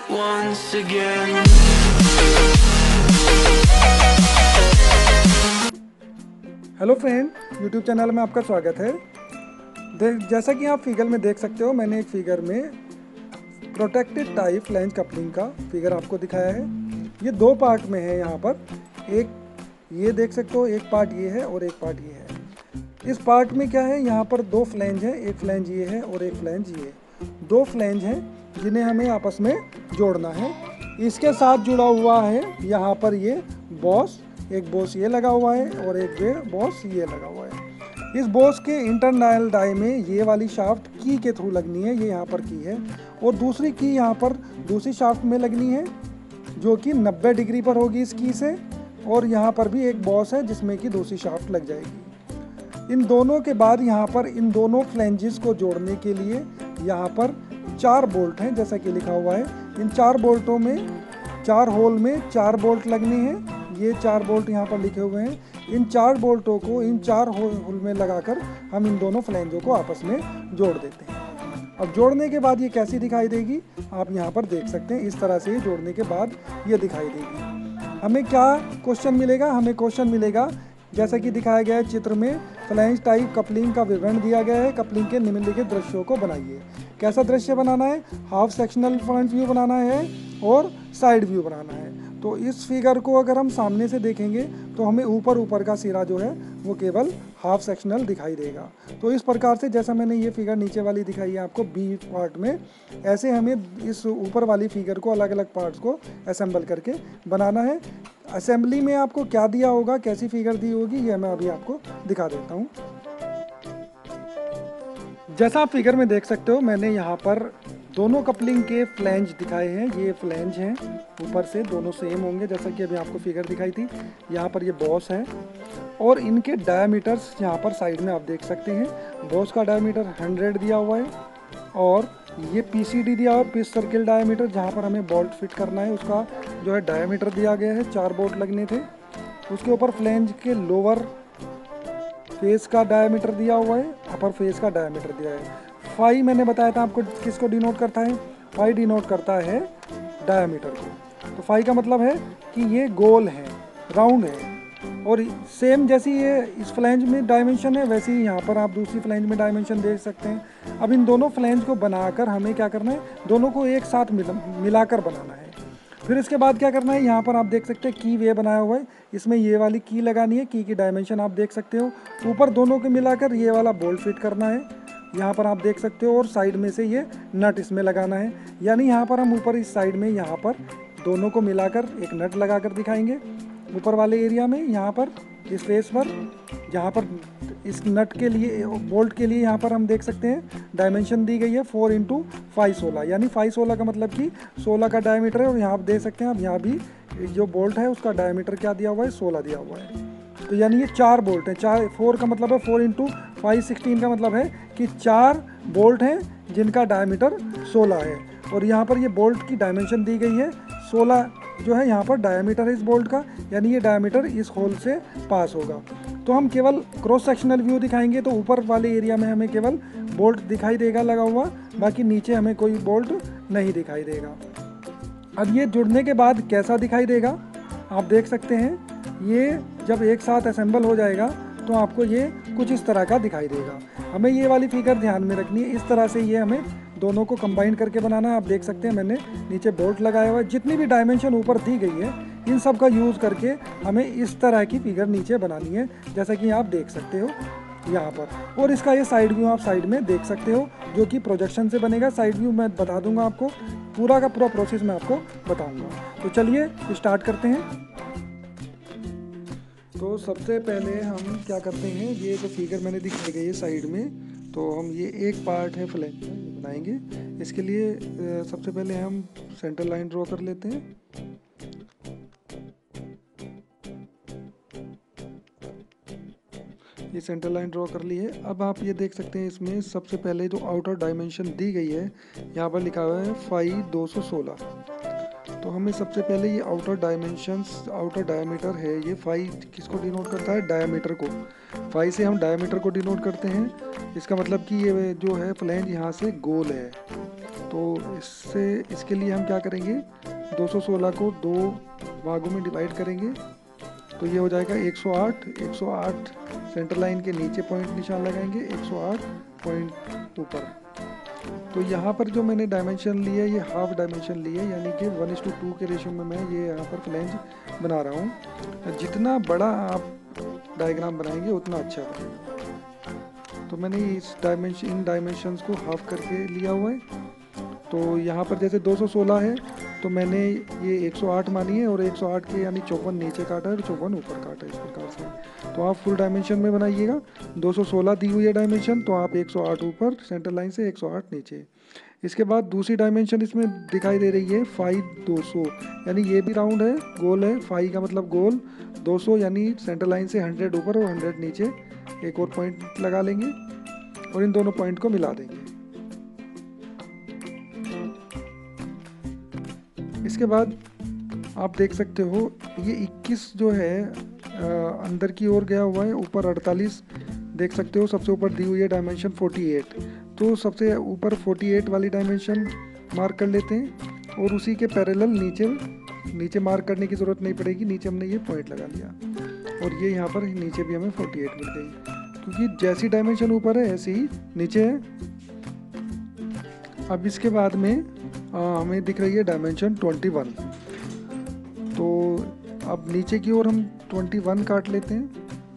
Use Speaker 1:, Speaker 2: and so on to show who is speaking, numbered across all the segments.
Speaker 1: once again.
Speaker 2: Hello friend, YouTube channel में आपका स्वागत है। जैसा कि आप फिगर में देख सकते हो, मैंने एक फिगर में प्रोटेक्टेड टाइप फ्लैंज कपलिंग का फिगर आपको दिखाया है। ये दो पार्ट में है। यहाँ पर एक ये देख सकते हो, एक पार्ट ये है और एक पार्ट ये है। इस पार्ट में क्या है, यहाँ पर दो फ्लैंज है, एक फ्लैंज ये है और एक फ्लैंज ये है। दो फ्लैंज हैं जिन्हें हमें आपस में जोड़ना है। इसके साथ जुड़ा हुआ है यहाँ पर ये बॉस, एक बॉस ये लगा हुआ है और एक बॉस ये लगा हुआ है। इस बॉस के इंटरनल डाई में ये वाली शाफ्ट की के थ्रू लगनी है, ये यहाँ पर की है, और दूसरी की यहाँ पर दूसरी शाफ्ट में लगनी है जो कि 90 डिग्री पर होगी इस की से, और यहाँ पर भी एक बॉस है जिसमें कि दूसरी शाफ्ट लग जाएगी। इन दोनों के बाद यहाँ पर इन दोनों फ्लैंजेस को जोड़ने के लिए यहाँ पर 4 बोल्ट हैं, जैसा कि लिखा हुआ है। इन 4 बोल्टों में 4 होल में 4 बोल्ट लगने हैं। ये 4 बोल्ट यहाँ पर लिखे हुए हैं। इन 4 बोल्टों को इन 4 होल में लगाकर हम इन दोनों फ्लैंजों को आपस में जोड़ देते हैं। अब जोड़ने के बाद ये कैसी दिखाई देगी आप यहाँ पर देख सकते हैं। इस तरह से जोड़ने के बाद ये दिखाई देगी। हमें क्या क्वेश्चन मिलेगा? हमें क्वेश्चन मिलेगा जैसा कि दिखाया गया है चित्र में, फ्लैंज टाइप कपलिंग का विवरण दिया गया है। कपलिंग के निम्नलिखित दृश्यों को बनाइए। कैसा दृश्य बनाना है? हाफ सेक्शनल फ्रंट व्यू बनाना है और साइड व्यू बनाना है। तो इस फिगर को अगर हम सामने से देखेंगे तो हमें ऊपर का सिरा जो है वो केवल हाफ सेक्शनल दिखाई देगा। तो इस प्रकार से जैसा मैंने ये फिगर नीचे वाली दिखाई है आपको बी पार्ट में, ऐसे हमें इस ऊपर वाली फिगर को अलग अलग पार्ट्स को असेंबल करके बनाना है। असेंबली में आपको क्या दिया होगा, कैसी फिगर दी होगी, ये मैं अभी आपको दिखा देता हूँ। जैसा आप फिगर में देख सकते हो, मैंने यहाँ पर दोनों कपलिंग के फ्लैंज दिखाए हैं। ये फ्लैंज हैं, ऊपर से दोनों सेम होंगे जैसा कि अभी आपको फिगर दिखाई थी। यहाँ पर ये बॉस है और इनके डायमीटर्स यहाँ पर साइड में आप देख सकते हैं। बॉस का डायमीटर 100 दिया हुआ है और ये पीसीडी दिया हुआ है, पिच सर्किल डायमीटर, जहाँ पर हमें बोल्ट फिट करना है उसका जो है डायमीटर दिया गया है। 4 बोल्ट लगने थे। उसके ऊपर फ्लैंज के लोअर फेस का डायमीटर दिया हुआ है, अपर फेस का डायमीटर दिया है। फाई मैंने बताया था आपको किसको डिनोट करता है? फाई डिनोट करता है डायमीटर को। तो फाई का मतलब है कि ये गोल है, राउंड है, और सेम जैसी ये इस फ्लैंज में डायमेंशन है वैसे ही यहाँ पर आप दूसरी फ्लैंज में डायमेंशन देख सकते हैं। अब इन दोनों फ्लैंज को बनाकर हमें क्या करना है, दोनों को एक साथ मिलाकर बनाना है। फिर इसके बाद क्या करना है, यहाँ पर आप देख सकते हैं की वे बनाया हुआ है, इसमें ये वाली की लगानी है। की डायमेंशन आप देख सकते हो। ऊपर दोनों को मिलाकर ये वाला बोल्ट फिट करना है, यहाँ पर आप देख सकते हो, और साइड में से ये नट इसमें लगाना है। यानी यहाँ पर हम ऊपर इस साइड में यहाँ पर दोनों को मिलाकर एक नट लगाकर दिखाएंगे ऊपर वाले एरिया में। यहाँ पर इस फेस पर, जहाँ पर इस नट के लिए बोल्ट के लिए यहाँ पर हम देख सकते हैं डायमेंशन दी गई है 4 × 5 16, यानी 5 16 का मतलब कि 16 का डायमीटर है। और यहाँ आप देख सकते हैं, अब यहाँ भी जो बोल्ट है उसका डायमीटर क्या दिया हुआ है, 16 दिया हुआ है। तो यानी ये 4 बोल्ट हैं। 4 का मतलब है 4 × 5 16 का मतलब है कि 4 बोल्ट हैं जिनका डायमीटर 16 है। और यहाँ पर ये बोल्ट की डायमेंशन दी गई है 16 जो है यहाँ पर डायमीटर है इस बोल्ट का, यानी ये डायमीटर इस होल से पास होगा। तो हम केवल क्रॉस सेक्शनल व्यू दिखाएंगे तो ऊपर वाले एरिया में हमें केवल बोल्ट दिखाई देगा लगा हुआ, बाकी नीचे हमें कोई बोल्ट नहीं दिखाई देगा। अब ये जुड़ने के बाद कैसा दिखाई देगा आप देख सकते हैं। ये जब एक साथ असेंबल हो जाएगा तो आपको ये कुछ इस तरह का दिखाई देगा। हमें ये वाली फिगर ध्यान में रखनी है। इस तरह से ये हमें दोनों को कंबाइन करके बनाना है। आप देख सकते हैं मैंने नीचे बोल्ट लगाया हुआ है। जितनी भी डायमेंशन ऊपर दी गई है इन सब का यूज़ करके हमें इस तरह की फिगर नीचे बनानी है, जैसा कि आप देख सकते हो यहाँ पर। और इसका ये साइड व्यू आप साइड में देख सकते हो, जो कि प्रोजेक्शन से बनेगा। साइड व्यू मैं बता दूंगा आपको, पूरा का पूरा प्रोसेस मैं आपको बताऊंगा। तो चलिए स्टार्ट करते हैं। तो सबसे पहले हम क्या करते हैं, ये जो फिगर मैंने दिखाई गई है साइड में, तो हम ये एक पार्ट है फ्लैंज का ये बनाएंगे। इसके लिए सबसे पहले हम सेंटर लाइन ड्रॉ कर लेते हैं। ये सेंटर लाइन ड्रॉ कर ली है। अब आप ये देख सकते हैं इसमें सबसे पहले जो आउटर डायमेंशन दी गई है यहाँ पर लिखा हुआ है 5 216। तो हमें सबसे पहले ये आउटर डायमेंशंस, आउटर डायमीटर है, ये फाई किसको डिनोट करता है? डायमीटर को। फाई से हम डायमीटर को डिनोट करते हैं। इसका मतलब कि ये जो है फ्लैंज यहाँ से गोल है। तो इसके लिए हम क्या करेंगे, 216 को 2 भागों में डिवाइड करेंगे, तो ये हो जाएगा 108। 108 सेंटर लाइन के नीचे पॉइंट निशान लगाएंगे, 108 पॉइंट ऊपर। तो यहाँ पर जो मैंने डायमेंशन लिया है ये हाफ डायमेंशन लिया है, यानी कि 1:2 के रेशियो में मैं ये यहाँ पर फ्लैंज बना रहा हूँ। जितना बड़ा आप डायग्राम बनाएंगे उतना अच्छा बनेगा। तो मैंने इन डायमेंशंस को हाफ करके लिया हुआ है। तो यहाँ पर जैसे 216 है तो मैंने ये 108 मानी है, और 108 के यानी 54 नीचे काटा है और 54 ऊपर काटा है, इस प्रकार से। तो आप फुल डायमेंशन में बनाइएगा। 216 दी हुई है डायमेंशन, तो आप 108 ऊपर सेंटर लाइन से, 108 नीचे। इसके बाद दूसरी डायमेंशन इसमें दिखाई दे रही है फाई 200, यानी ये भी राउंड है, गोल है। फाई का मतलब गोल, 200 यानी सेंटर लाइन से 100 ऊपर और 100 नीचे। एक और पॉइंट लगा लेंगे और इन दोनों पॉइंट को मिला देंगे। इसके बाद आप देख सकते हो ये 21 जो है अंदर की ओर गया हुआ है, ऊपर 48 देख सकते हो। सबसे ऊपर दी हुई है डायमेंशन 48, तो सबसे ऊपर 48 वाली डायमेंशन मार्क कर लेते हैं, और उसी के पैरेलल नीचे मार्क करने की ज़रूरत नहीं पड़ेगी, नीचे हमने ये पॉइंट लगा लिया, और ये यहाँ पर नीचे भी हमें 48 मिल गई, क्योंकि जैसी डायमेंशन ऊपर है ऐसे ही नीचे है। अब इसके बाद में हमें दिख रही है डायमेंशन 21, तो अब नीचे की ओर हम 21 काट लेते हैं।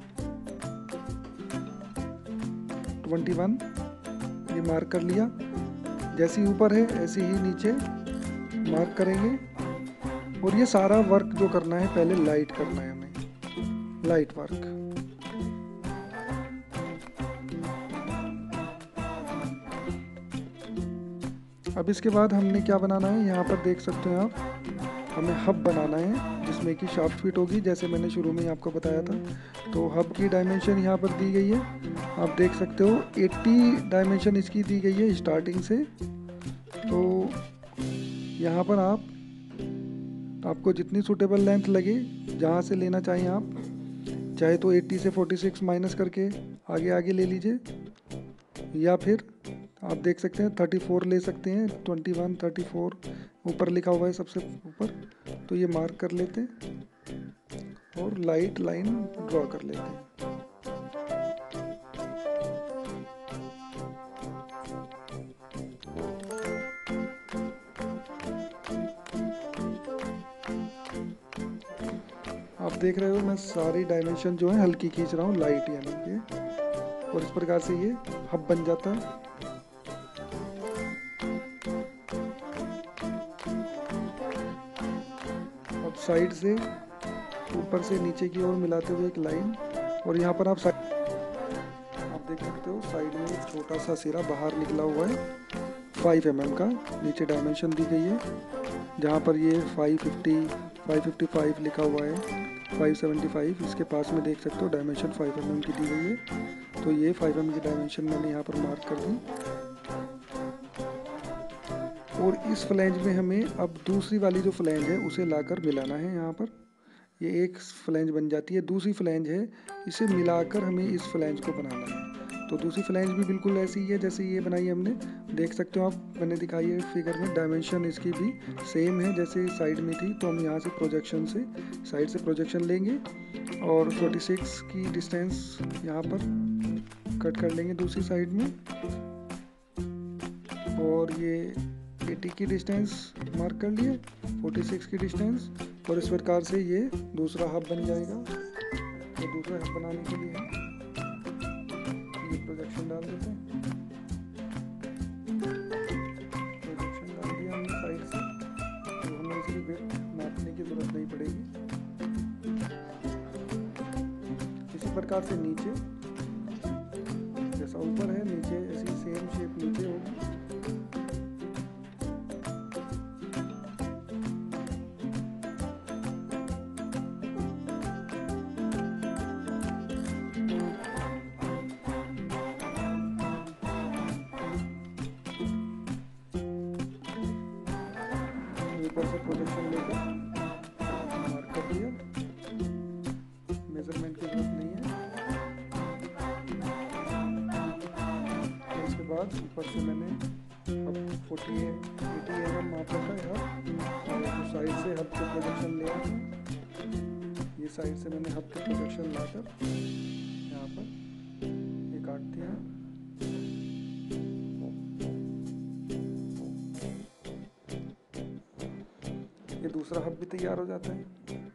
Speaker 2: 21 ये मार्क कर लिया, जैसे ही ऊपर है ऐसे ही नीचे मार्क करेंगे। और ये सारा वर्क जो करना है पहले लाइट करना है हमें, लाइट वर्क। अब इसके बाद हमने क्या बनाना है, यहाँ पर देख सकते हैं आप, हमें हब बनाना है जिसमें कि शाफ्ट फिट होगी, जैसे मैंने शुरू में ही आपको बताया था। तो हब की डायमेंशन यहाँ पर दी गई है, आप देख सकते हो 80 डायमेंशन इसकी दी गई है स्टार्टिंग से। तो यहाँ पर आपको जितनी सूटेबल लेंथ लगे, जहाँ से लेना चाहिए आप, चाहे तो 80 से 46 माइनस करके आगे आगे ले लीजिए, या फिर आप देख सकते हैं 34 ले सकते हैं। 21, 34 ऊपर लिखा हुआ है सबसे ऊपर, तो ये मार्क कर लेते हैं और लाइट लाइन ड्रॉ कर लेते हैं। आप देख रहे हो मैं सारी डायमेंशन जो है हल्की खींच रहा हूँ, लाइट यानी कि, और इस प्रकार से ये हब बन जाता है। अब साइड से ऊपर से नीचे की ओर मिलाते हुए एक लाइन, और यहाँ पर आप देख सकते हो साइड में एक छोटा सा सिरा बाहर निकला हुआ है 5 mm का, नीचे डायमेंशन दी गई है, जहाँ पर ये 550, 555 लिखा हुआ है, 575, इसके पास में देख सकते हो डायमेंशन 5 mm की दी गई है। तो ये 5 mm की डायमेंशन मैंने यहाँ पर मार्क कर दी। और इस फ्लैंज में हमें अब दूसरी वाली जो फ्लैंज है उसे लाकर मिलाना है। यहाँ पर ये एक फ्लैंज बन जाती है, दूसरी फ्लैंज है, इसे मिलाकर हमें इस फ्लैंज को बनाना है। तो दूसरी फ्लैंज भी बिल्कुल ऐसी ही है जैसे ये बनाई है हमने, देख सकते हो आप, मैंने दिखाई है फिगर में। डायमेंशन इसकी भी सेम है जैसे साइड में थी, तो हम यहाँ से प्रोजेक्शन से साइड से प्रोजेक्शन लेंगे और 46 की डिस्टेंस यहाँ पर कट कर लेंगे दूसरी साइड में, और ये 80 की डिस्टेंस मार्क कर लिए, 46 की डिस्टेंस, और इस प्रकार से ये दूसरा हब बन जाएगा। तो दूसरा हब बनाने के लिए ये प्रोजेक्शन डाल देते हैं, प्रोजेक्शन डाल दिया हमने साइड से, तो हमें इसकी विड्थ नापने की जरूरत नहीं पड़ेगी। इसी प्रकार से नीचे जैसा ऊपर है, नीचे ऐसी सेम शेप नीचे होगी। ऊपर से प्रोजेक्शन लेकर मार्क कर दिया, मेजरमेंट की जरूरत नहीं है। और इसके बाद ऊपर से मैंने अब 80 mm माप रखा है और साइड से हब के प्रोजेक्शन लिया था। ये साइड से मैंने हब के प्रोजेक्शन लाकर यहाँ पर ये काट दिया। ये दूसरा हब भी तैयार हो जाता है।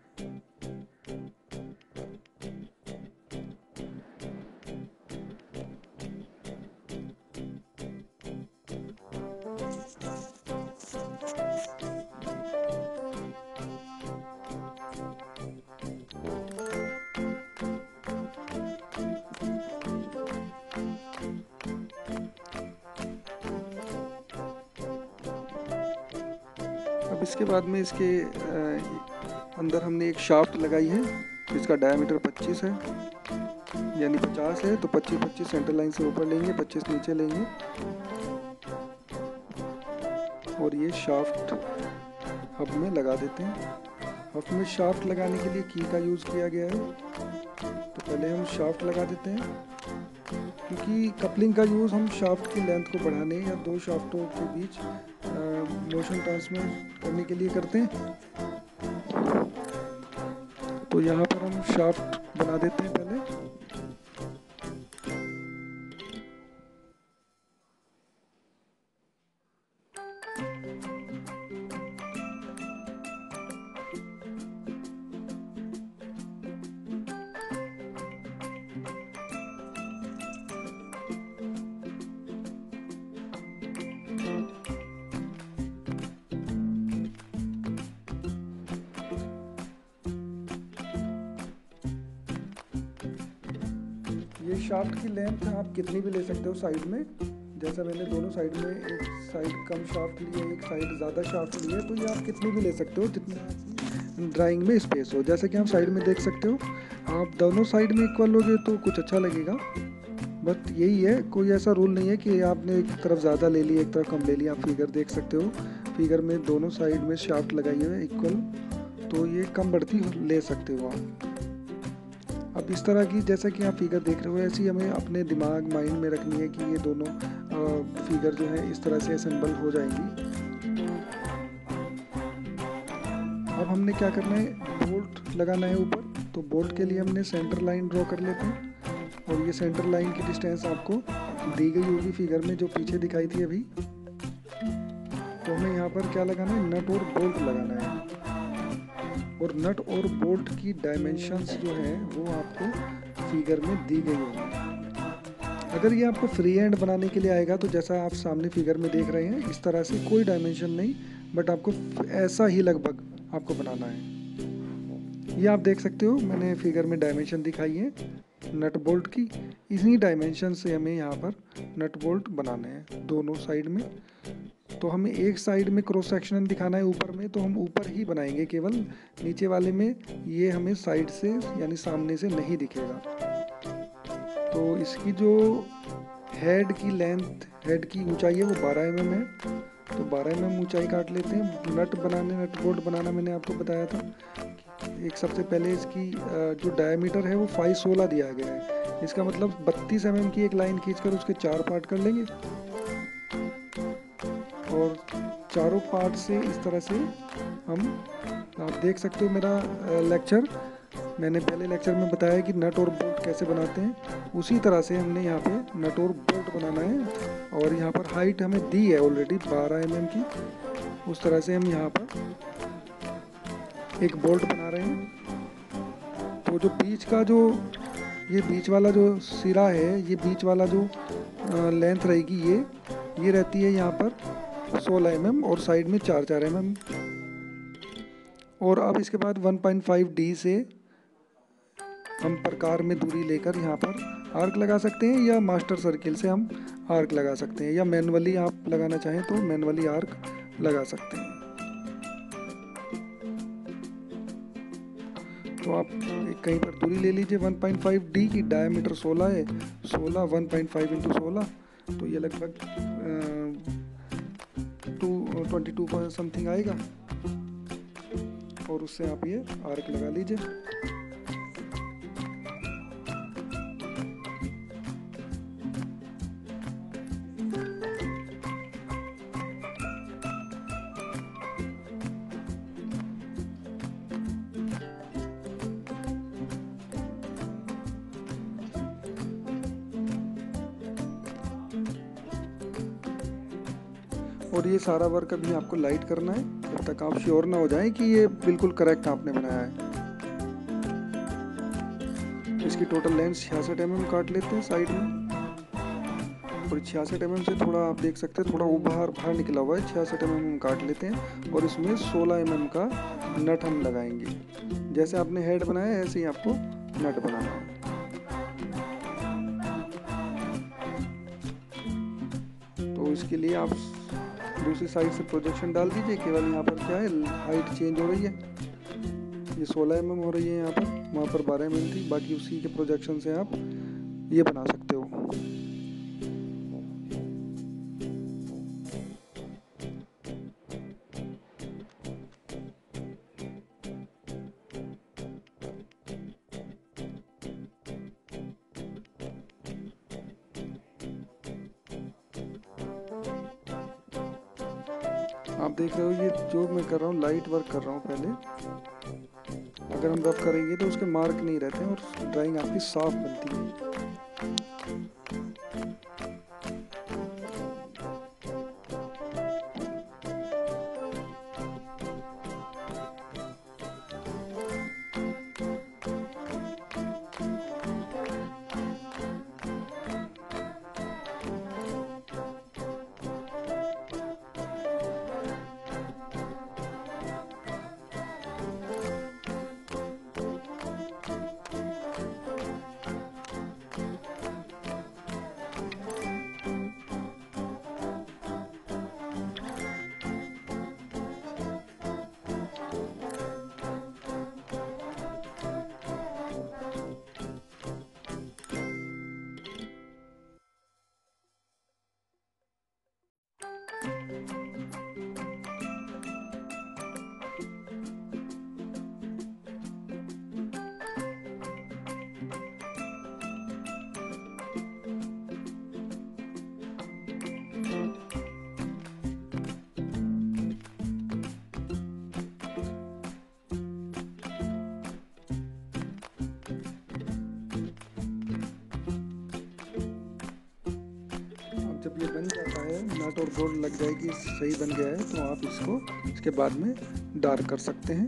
Speaker 2: अब इसके बाद में इसके अंदर हमने एक शाफ्ट लगाई है जिसका डायमीटर 25 है, यानी 50 है, तो 25 सेंटर लाइन से ऊपर लेंगे, 25 नीचे लेंगे और ये शाफ्ट हब में लगा देते हैं। हब में शाफ्ट लगाने के लिए की का यूज़ किया गया है, तो पहले हम शाफ्ट लगा देते हैं क्योंकि कपलिंग का यूज़ हम शाफ्ट की लेंथ को बढ़ाने या दो शाफ्टों के बीच मोशन ट्रांसमिट करने के लिए करते हैं। तो यहाँ पर हम शाफ्ट बना देते हैं पहले। ये शाफ्ट की लेंथ आप कितनी भी ले सकते हो साइड में, जैसा मैंने दोनों साइड में एक साइड कम शाफ्ट लिए, एक साइड ज़्यादा शाफ्ट लिए, तो ये आप कितनी भी ले सकते हो जितने ड्राइंग में स्पेस हो। जैसे कि आप साइड में देख सकते हो, आप दोनों साइड में इक्वल लोगे तो कुछ अच्छा लगेगा। बट यही है, कोई ऐसा रूल नहीं है कि आपने एक तरफ ज़्यादा ले ली एक तरफ कम ले लिया। आप फिगर देख सकते हो, फिगर में दोनों साइड में शाफ्ट लगाई हुई है इक्वल, तो ये कम बढ़ती ले सकते हो आप। अब इस तरह की जैसा कि आप फिगर देख रहे हो, ऐसी हमें अपने दिमाग माइंड में रखनी है कि ये दोनों फिगर जो है इस तरह से असेंबल हो जाएंगी। अब हमने क्या करना है, बोल्ट लगाना है ऊपर, तो बोल्ट के लिए हमने सेंटर लाइन ड्रॉ कर लेते हैं और ये सेंटर लाइन की डिस्टेंस आपको दी गई होगी फिगर में जो पीछे दिखाई थी अभी। तो हमें यहाँ पर क्या लगाना है, नट और बोल्ट लगाना है और नट और बोल्ट की डायमेंशंस जो है वो आपको फिगर में दी गई होगी। अगर ये आपको फ्री हैंड बनाने के लिए आएगा तो जैसा आप सामने फिगर में देख रहे हैं इस तरह से कोई डायमेंशन नहीं, बट आपको ऐसा ही लगभग आपको बनाना है। ये आप देख सकते हो, मैंने फिगर में डायमेंशन दिखाई है नट बोल्ट की। इन्हीं डायमेंशन से हमें यहाँ पर नट बोल्ट बनाने हैं दोनों साइड में। तो हमें एक साइड में क्रॉस सेक्शन दिखाना है ऊपर में, तो हम ऊपर ही बनाएंगे केवल, नीचे वाले में ये हमें साइड से यानी सामने से नहीं दिखेगा। तो इसकी जो हेड की लेंथ, हेड की ऊंचाई है वो 12 mm है, तो 12 mm ऊंचाई काट लेते हैं। नट नट बोल्ट बनाना मैंने आपको बताया था। एक सबसे पहले इसकी जो डायमीटर है वो 516 दिया गया है, इसका मतलब 32 mm की एक लाइन खींचकर उसके 4 पार्ट कर लेंगे और चारों पार्ट से इस तरह से हम, आप देख सकते हो मेरा लेक्चर, मैंने पहले लेक्चर में बताया कि नट और बोल्ट कैसे बनाते हैं, उसी तरह से हमने यहाँ पे नट और बोल्ट बनाना है। और यहाँ पर हाइट हमें दी है ऑलरेडी 12 mm की, उस तरह से हम यहाँ पर एक बोल्ट बना रहे हैं। तो जो बीच का जो ये बीच वाला जो सिरा है, ये बीच वाला जो लेंथ रहेगी ये रहती है यहाँ पर 16 mm और साइड में 4-4 mm। और अब इसके बाद 1.5D से हम प्रकार में दूरी लेकर यहाँ पर आर्क लगा सकते हैं, या मास्टर सर्किल से हम आर्क लगा सकते हैं, या मैनुअली आप लगाना चाहें तो मैनुअली आर्क लगा सकते हैं। तो आप कहीं पर दूरी ले लीजिए 1.5D की, डायमीटर 16 है, 16 1.5 × 16, तो ये लगभग 22 समथिंग आएगा। और उससे आप ये आर्क लगा लीजिए। और ये सारा वर्क अभी आपको लाइट करना है जब तक आप श्योर ना हो जाएं कि ये बिल्कुल करेक्ट आपने बनाया है। इसकी टोटल लेंथ 66 mm काट लेते हैं साइड में, और 66 mm से थोड़ा आप देख सकते हैं थोड़ा बाहर निकला हुआ है, 66 mm काट लेते हैं और इसमें 16 mm का नट हम लगाएंगे। जैसे आपने हेड बनाया है ऐसे ही आपको नट बनाना है। तो इसके लिए आप दूसरी साइड से प्रोजेक्शन डाल दीजिए। केवल यहाँ पर क्या है, हाइट चेंज हो रही है, ये 16 mm हो रही है यहाँ पर, वहाँ पर 12 mm थी। बाकी उसी के प्रोजेक्शन से आप ये बना सकते हो। आप देख रहे हो ये जो मैं कर रहा हूँ लाइट वर्क कर रहा हूँ पहले। अगर हम रफ करेंगे तो उसके मार्क नहीं रहते हैं और ड्राइंग आपकी साफ बनती है। जब ये बन जाता है, नट और बोल्ट लग जाएगी, सही बन गया है, तो आप इसको इसके बाद में डार्क कर सकते हैं।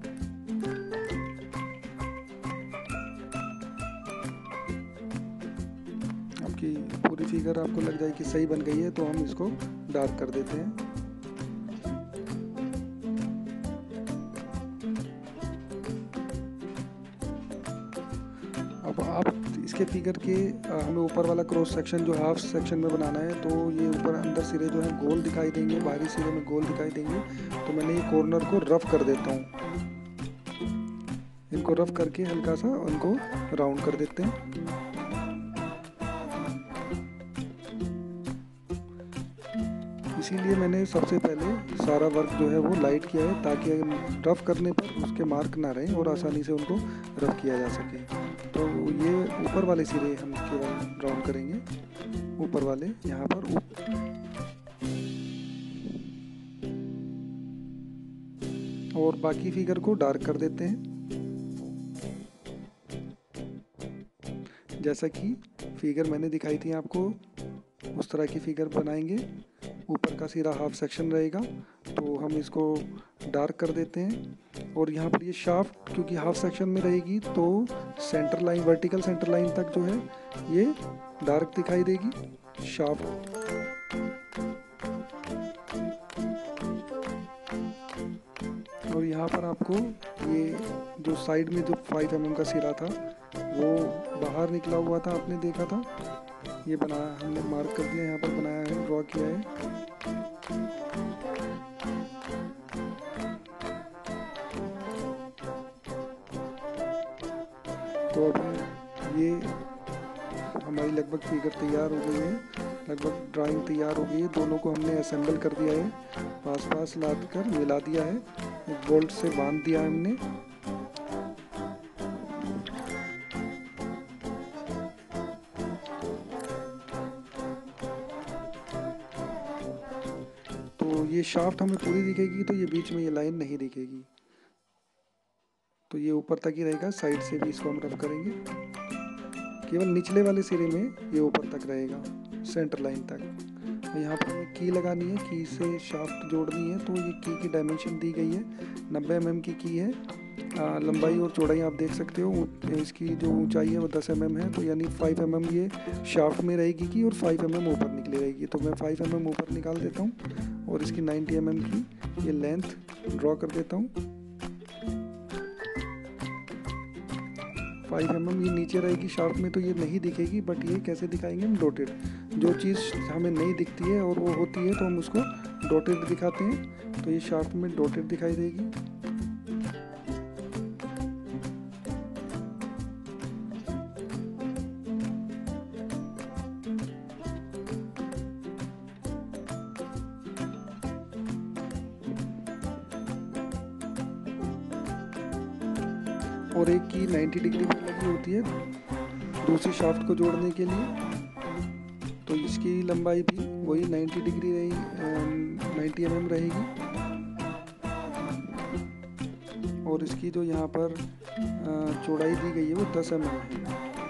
Speaker 2: आपकी पूरी फिगर आपको लग जाएगी सही बन गई है, तो हम इसको डार्क कर देते हैं। अब आप इसके फिगर के हमें ऊपर वाला क्रॉस सेक्शन जो हाफ सेक्शन में बनाना है, तो ये ऊपर अंदर सिरे जो है गोल दिखाई देंगे, बाहरी सिरे में गोल दिखाई देंगे। तो मैंने ये कॉर्नर को रफ कर देता हूँ, इनको रफ करके हल्का सा उनको राउंड कर देते हैं। इसीलिए मैंने सबसे पहले सारा वर्क जो है वो लाइट किया है, ताकि रफ करने पर उसके मार्क ना रहें और आसानी से उनको रफ किया जा सके। तो ये ऊपर वाले सिरे हम केवल राउंड करेंगे, ऊपर वाले यहाँ पर और बाकी फिगर को डार्क कर देते हैं। जैसा कि फिगर मैंने दिखाई थी आपको, उस तरह की फिगर बनाएंगे। ऊपर का सिरा हाफ सेक्शन रहेगा, तो हम इसको डार्क कर देते हैं। और यहाँ पर ये शाफ्ट क्योंकि हाफ सेक्शन में रहेगी, तो centre line, vertical centre line तक जो है ये डार्क दिखाई देगी शाफ्ट। और यहाँ पर आपको ये जो साइड में जो 5 mm का सिरा था वो बाहर निकला हुआ था, आपने देखा था, ये बनाया हमने, मार्क कर दिया, यहाँ पर बनाया है, ड्रॉ किया है। तो अब ये हमारी लगभग फिगर तैयार हो गई है, लगभग ड्राइंग तैयार हो गई है। दोनों को हमने असेंबल कर दिया है, पास पास लाद कर मिला दिया है। एक बोल्ट से बांध दिया हमने। तो ये शाफ्ट हमें पूरी दिखेगी, तो ये बीच में ये लाइन नहीं दिखेगी, तो ये ऊपर तक ही रहेगा। साइड से भी इसको हम रफ करेंगे, केवल निचले वाले सिरे में ये ऊपर तक रहेगा, सेंटर लाइन तक। यहाँ पर हमें की लगानी है, की से शाफ्ट जोड़नी है। तो ये की डायमेंशन दी गई है, 90 mm की है। लंबाई और चौड़ाई आप देख सकते हो। इसकी जो ऊंचाई है वो 10 mm है, तो यानी 5 mm ये शाफ्ट में रहेगी की, और 5 mm ऊपर निकली रहेगी। तो मैं 5 mm ऊपर निकाल देता हूँ और इसकी 90 mm की ये लेंथ ड्रॉ कर देता हूँ। 5 mm ये नीचे रहेगी शाफ्ट में, तो ये नहीं दिखेगी, बट ये कैसे दिखाएंगे हम, डॉटेड। जो चीज़ हमें नहीं दिखती है और वो होती है तो हम उसको डॉटेड दिखाते हैं। तो ये शाफ्ट में डॉटेड दिखाई देगी। और एक की 90 डिग्री पर लगी होती है दूसरी शाफ्ट को जोड़ने के लिए, तो इसकी लंबाई भी वही 90 डिग्री रहेगी, 90 mm रहेगी। और इसकी जो यहाँ पर चौड़ाई दी गई है वो 10 mm है,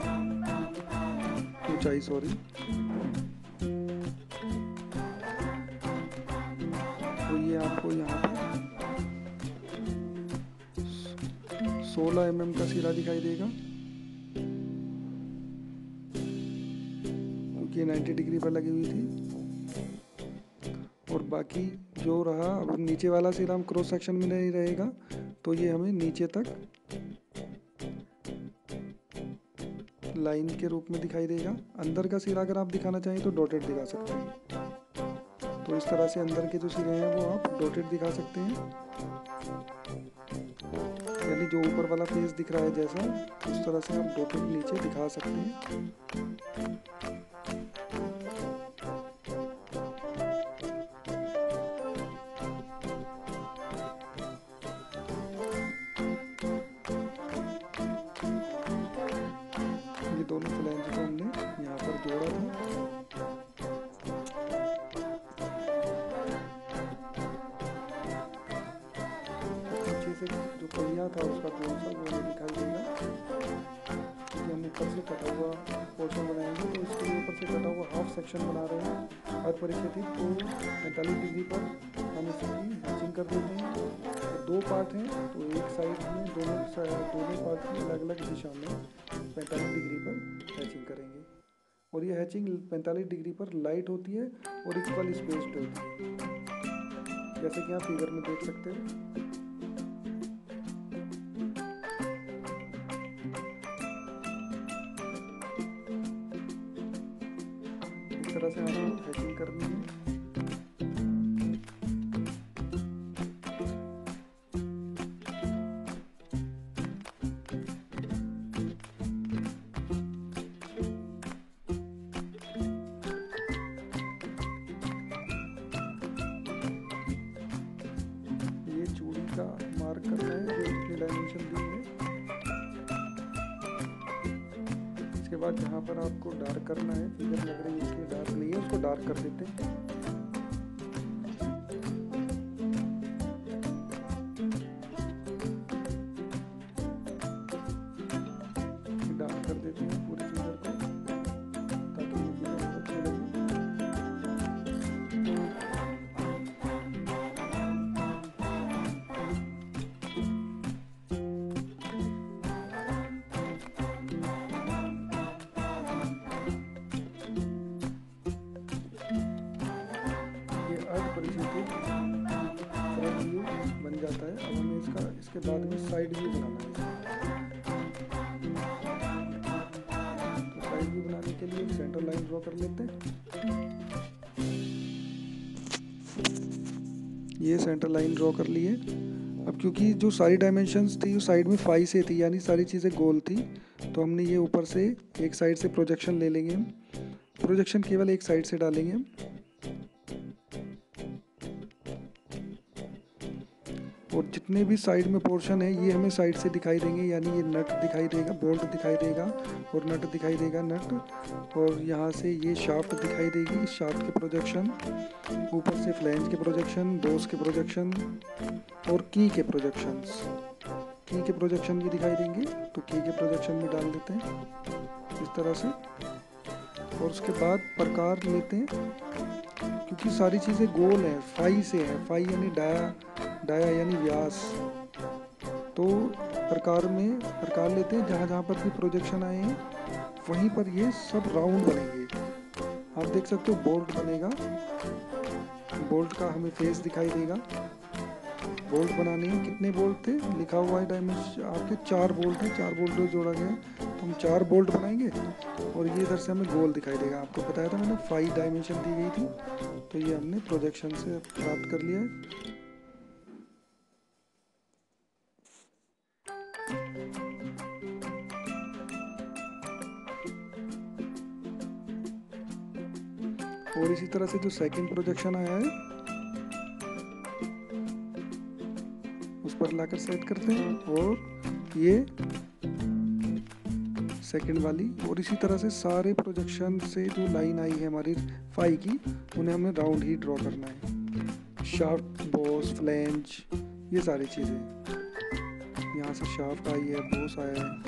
Speaker 2: ऊंचाई सॉरी। तो ये आपको यहाँ पर 16 mm का सिरा दिखाई देगा, क्योंकि 90 डिग्री पर लगी हुई थी। और बाकी जो रहा, अब नीचे वाला सिरा हम क्रॉस सेक्शन में नहीं रहेगा, तो ये हमें नीचे तक लाइन के रूप में दिखाई देगा। अंदर का सिरा अगर आप दिखाना चाहें तो डॉटेड दिखा सकते हैं। तो इस तरह से अंदर के जो सिरे हैं वो आप डॉटेड दिखा सकते हैं, यानी जो ऊपर वाला फेस दिख रहा है जैसा, उस तरह से आप डॉटेड नीचे दिखा सकते हैं। ये दोनों फ्लैंज को हमने यहाँ पर जोड़ा था। पीछे से जो पहिया था उसका कौन सा वो हमें दिखाई देगा, क्योंकि हम ऊपर से कटा हुआ पोर्शन बनाएंगे, तो इसके लिए ऊपर से कटा हुआ हाफ सेक्शन बना रहे हैं हर परिस्थिति। तो 45 डिग्री पर हम इसकी हैचिंग कर देते हैं। दो पार्ट हैं, तो एक साइड में दोनों पार्ट की अलग अलग दिशा में 45 डिग्री पर हैचिंग करेंगे। और ये हैचिंग 45 डिग्री पर लाइट होती है और इक्वल स्पेस्ड होती है, जैसे कि आप फिगर में देख सकते हो। इस तरह से आपको हैचिंग करनी है। ये चूड़ी का मार्क करना है जो इसकी डायमेंशन दी है। इसके बाद जहाँ पर आपको डार्क करना है, फिगर लग रही है इसकी डार्क नहीं है, उसको डार्क कर देते हैं। डार्क कर देते हैं पूरी फिगर को, ताकि ये फिगर अच्छी लगे। फ्रंट व्यू बन जाता है। अब हमें इसके बाद में साइड व्यू बनाना है। तो साइड व्यू बनाने के लिए सेंटर लाइन ड्रॉ कर लेते हैं। ये सेंटर लाइन ड्रॉ कर लिए। अब क्योंकि जो सारी डायमेंशंस थी वो साइड में 5 से थी, यानी सारी चीज़ें गोल थी, तो हमने ये ऊपर से एक साइड से प्रोजेक्शन ले लेंगे हम। प्रोजेक्शन केवल एक साइड से डालेंगे हम। और जितने भी साइड में पोर्शन है ये हमें साइड से दिखाई देंगे, यानी ये नट दिखाई देगा, बोल्ट दिखाई देगा और नट दिखाई देगा नट, और यहाँ से ये शाफ्ट दिखाई देगी, शाफ्ट के प्रोजेक्शन, ऊपर से फ्लैंज के प्रोजेक्शन, बोस के प्रोजेक्शन और की के प्रोजेक्शंस, की के प्रोजेक्शन भी दिखाई देंगे। तो की के प्रोजेक्शन भी डाल देते हैं इस तरह से, और उसके बाद प्रकार लेते हैं, क्योंकि सारी चीज़ें गोल हैं, फाई से है, फाई यानी डाया, डाया यानी व्यास। तो प्रकार में प्रकार लेते हैं, जहाँ जहाँ पर भी प्रोजेक्शन आए हैं वहीं पर ये सब राउंड बनेंगे। आप देख सकते हो बोल्ट बनेगा, बोल्ट का हमें फेस दिखाई देगा। बोल्ट बनाने हैं, कितने बोल्ट थे लिखा हुआ है डायमेंशन आपके, 4 बोल्ट हैं, 4 बोल्ट जोड़ा गया है, तो हम 4 बोल्ट बनाएंगे और ये इधर से हमें गोल दिखाई देगा। आपको बताया था मैंने 5 डायमेंशन दी गई थी, तो ये हमने प्रोजेक्शन से प्राप्त कर लिया है। और इसी तरह से जो सेकंड प्रोजेक्शन आया है उस पर लाकर सेट करते हैं, और ये सेकंड वाली, और इसी तरह से सारे प्रोजेक्शन से जो लाइन आई है हमारी फाई की, उन्हें हमें राउंड ही ड्रॉ करना है। शाफ्ट, बॉस, फ्लैंज, ये सारी चीज़ें, यहाँ से शाफ्ट आई है, बॉस आया है,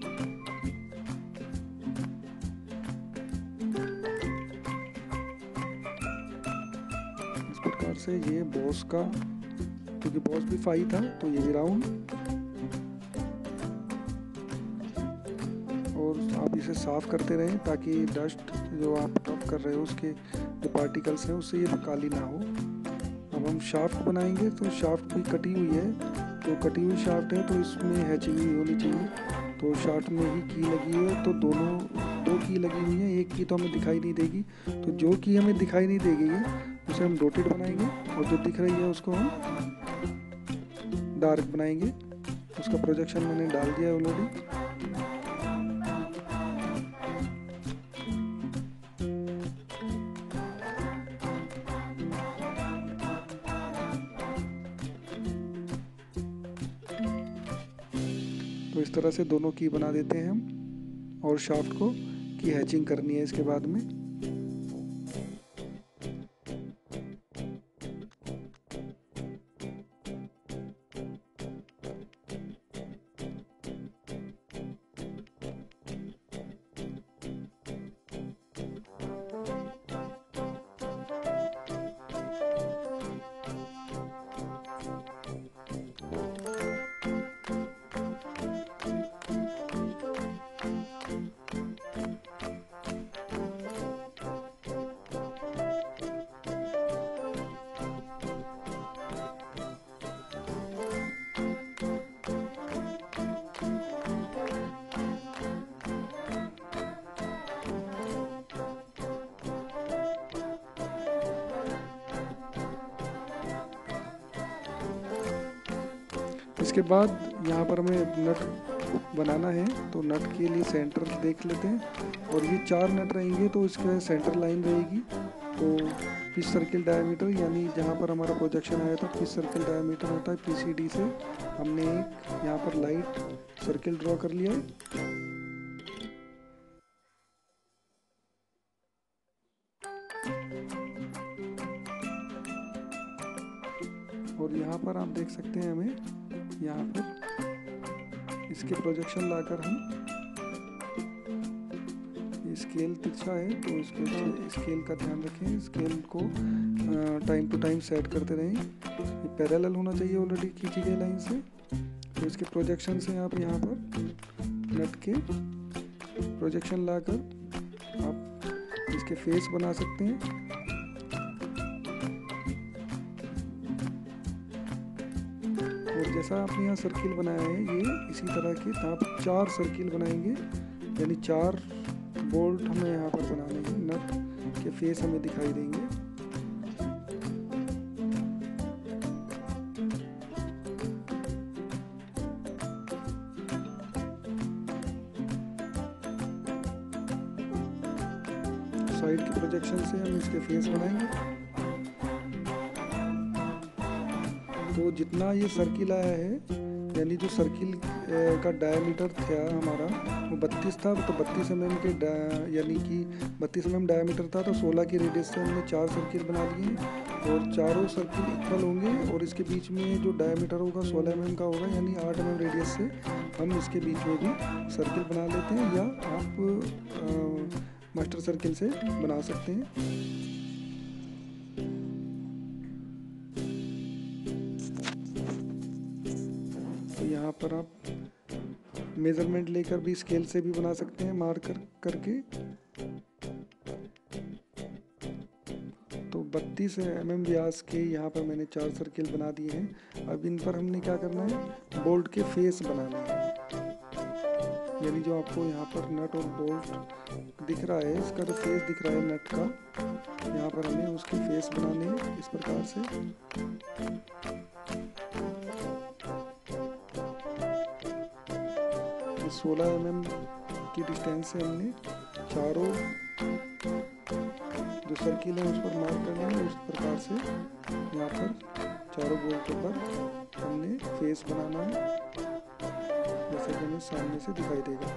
Speaker 2: इस प्रकार से ये बॉस का, क्योंकि बॉस भी फाई था तो ये भी राउंड। और आप इसे साफ करते रहें ताकि डस्ट जो आप टफ कर रहे हो उसके जो पार्टिकल्स हैं उससे ये काली ना हो। अब हम शाफ्ट बनाएंगे, तो शाफ्ट भी कटी हुई है, तो कटी हुई शाफ्ट है तो इसमें हैचिंग भी होनी चाहिए। तो शाफ्ट में ही की लगी है, तो दो की लगी हुई है, एक की तो हमें दिखाई नहीं देगी, तो जो की हमें दिखाई नहीं देगी उसे हम डॉटेड बनाएंगे, और जो दिख रही है उसको हम डार्क बनाएंगे। उसका प्रोजेक्शन मैंने डाल दिया है ऑलरेडी। तो इस तरह से दोनों की बना देते हैं हम, और शाफ्ट को की हैचिंग करनी है इसके बाद में। इसके बाद यहाँ पर हमें नट बनाना है, तो नट के लिए सेंटर देख लेते हैं, और ये 4 नट रहेंगे तो इसके सेंटर लाइन रहेगी। तो पिच सर्किल डायमीटर, यानी जहाँ पर हमारा प्रोजेक्शन आया था पिच सर्किल डायमीटर होता है, PCD से हमने एक यहाँ पर लाइट सर्किल ड्रॉ कर लिया है। और यहाँ पर आप देख सकते हैं हमें यहाँ पर इसके प्रोजेक्शन लाकर हम, स्केल तिरछा है तो इसको स्केल का ध्यान रखें, स्केल को टाइम टू टाइम सेट करते रहें। ये पैरेलल होना चाहिए ऑलरेडी खींची गई लाइन से। तो इसके प्रोजेक्शन से आप यहाँ पर नट के प्रोजेक्शन लाकर आप इसके फेस बना सकते हैं। और जैसा आपने यहाँ सर्किल बनाया है, ये इसी तरह के आप 4 सर्किल बनाएंगे, यानी 4 बोल्ट हमें यहाँ पर बनाने हैं, नट के फेस हमें दिखाई देंगे। साइड के प्रोजेक्शन से हम इसके फेस बनाएंगे। तो जितना ये सर्किल आया है, यानी जो सर्किल का डायमीटर था हमारा वो 32 था, तो 32 mm के यानी कि 32 mm डायमीटर था, तो 16 की रेडियस से हमने 4 सर्किल बना लिए और चारों सर्किल इक्वल होंगे और इसके बीच में जो डायमीटर होगा 16 mm का होगा, यानी 8 mm रेडियस से हम इसके बीच में भी सर्किल बना लेते हैं, या आप मास्टर सर्किल से बना सकते हैं। तो यहाँ पर आप मेज़रमेंट लेकर भी स्केल से भी बना सकते हैं, मार्कर करके। तो 32 mm व्यास के यहाँ पर मैंने 4 सर्किल बना दिए हैं। अब इन पर हमने क्या करना है, बोल्ट के फेस बनाने हैं, यानी जो आपको यहाँ पर नट और बोल्ट दिख रहा है, इसका जो फेस दिख रहा है नट का, यहाँ पर हमें उसके फेस बनाने हैं इस प्रकार से। 16 mm की डिस्टेंस से हमने चारों जो सर्किल है उस पर मार्क करना है। उस प्रकार से यहाँ पर चारों बोल्टों पर हमने फेस बनाना है, जैसे कि हमें सामने से दिखाई देगा।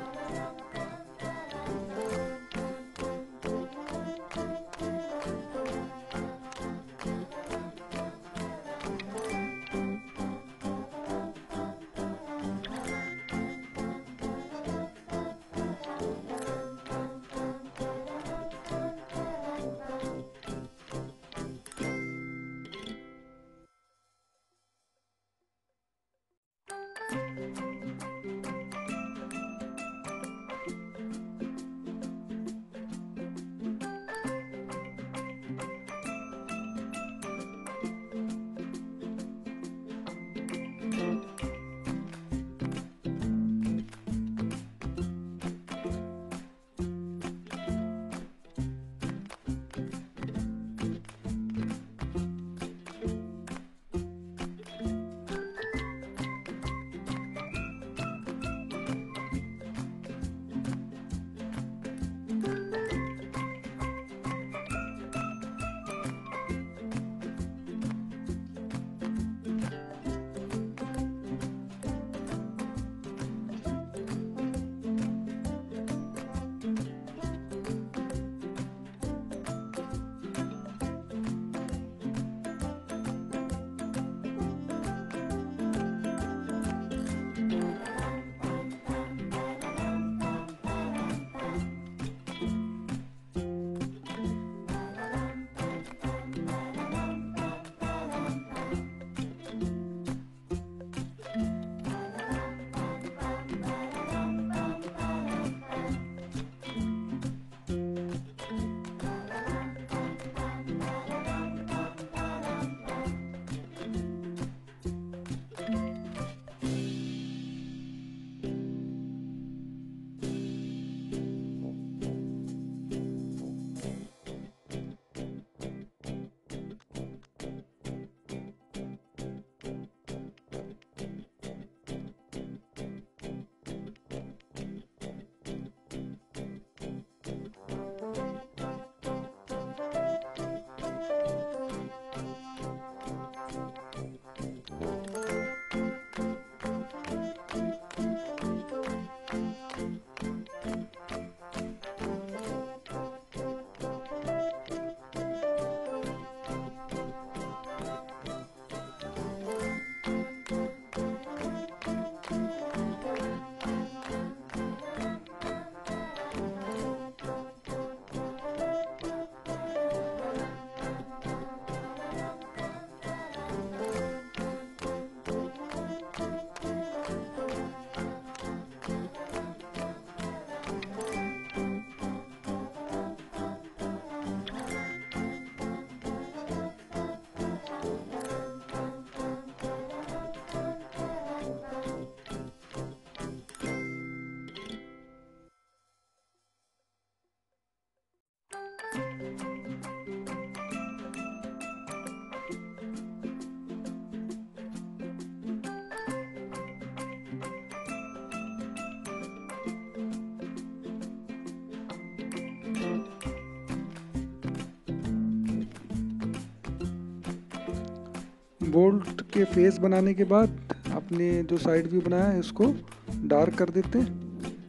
Speaker 2: बोल्ट के फेस बनाने के बाद अपने जो साइड व्यू बनाया है उसको डार्क कर देते हैं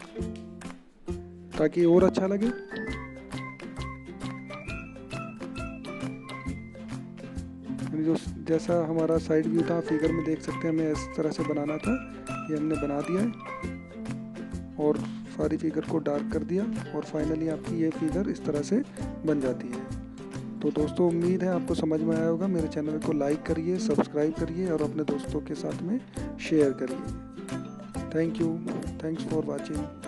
Speaker 2: ताकि और अच्छा लगे। जो जैसा हमारा साइड व्यू था फिगर में देख सकते हैं, हमें इस तरह से बनाना था, ये हमने बना दिया है और सारी फिगर को डार्क कर दिया और फाइनली आपकी ये फिगर इस तरह से बन जाती है। तो दोस्तों उम्मीद है आपको समझ में आया होगा। मेरे चैनल को लाइक करिए, सब्सक्राइब करिए और अपने दोस्तों के साथ में शेयर करिए। Thank you, thanks for watching.